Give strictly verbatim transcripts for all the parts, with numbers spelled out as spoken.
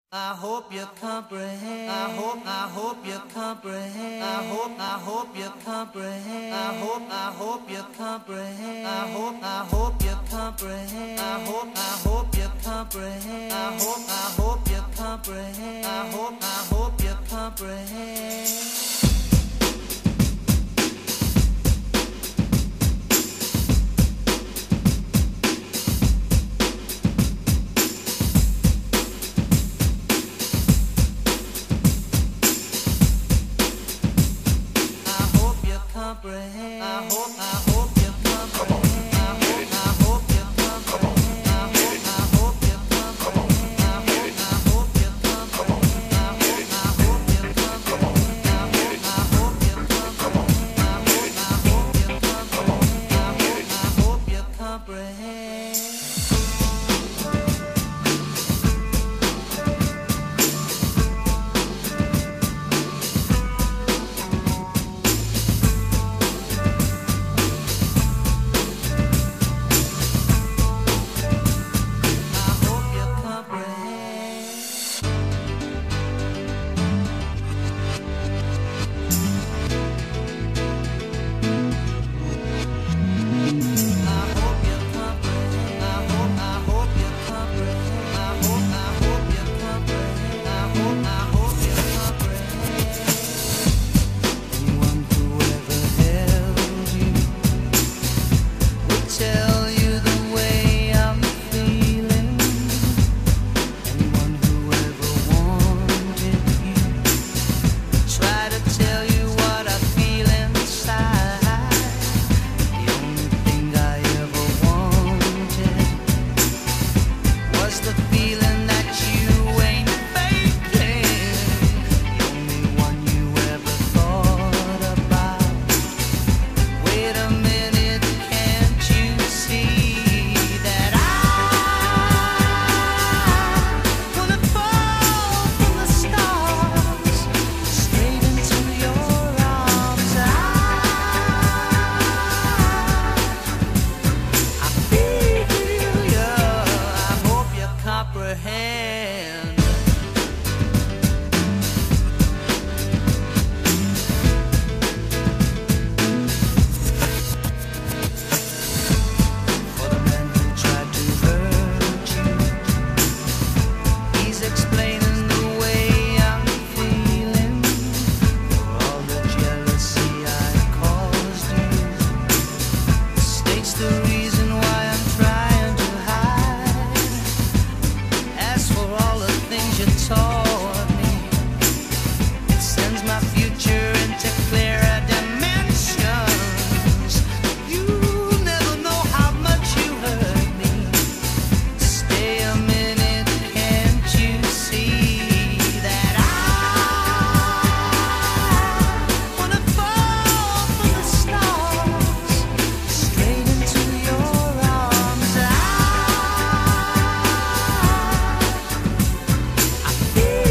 I hope you comprehend. I hope, I hope you comprehend. I hope, I hope you comprehend. I hope, I hope you comprehend. I hope, I hope you comprehend. I hope, I hope you comprehend. I hope, I hope you comprehend. I hope, I hope you comprehend. Comprehend. I hope, I hope you comprehend. I hope, I hope you comprehend. I hope, I hope you comprehend. I hope, I hope you comprehend. I hope, I hope you comprehend. I hope, I hope you comprehend. I hope, I hope you comprehend. I hope, I hope you comprehend. Feel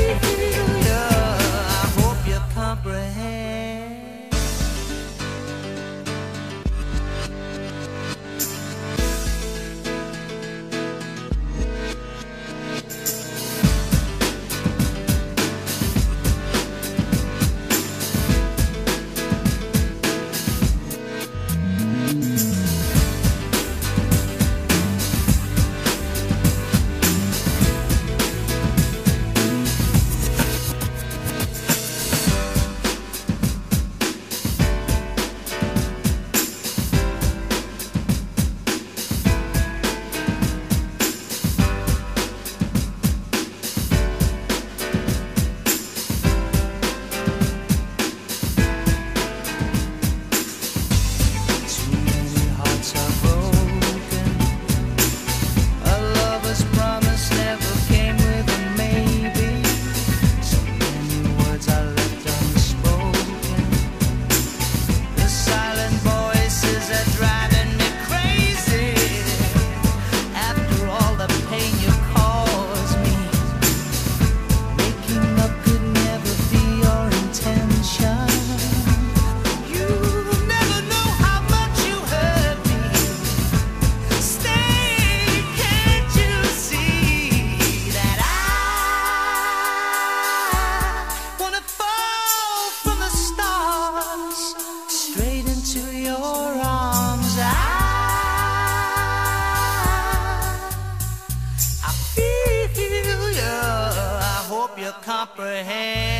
you comprehend.